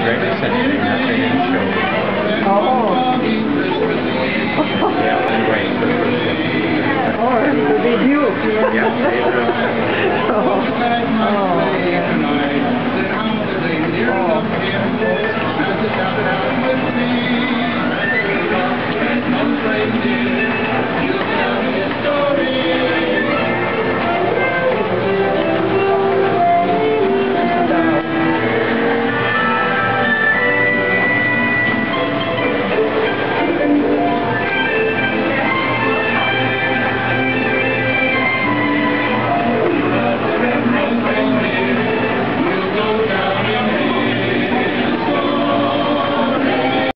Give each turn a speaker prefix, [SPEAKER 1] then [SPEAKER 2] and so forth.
[SPEAKER 1] Gregor said they're not going to show.
[SPEAKER 2] Oh.
[SPEAKER 1] Yeah, anyway, the first one.
[SPEAKER 2] Oh, the review.
[SPEAKER 1] Yeah, they will.
[SPEAKER 2] Oh.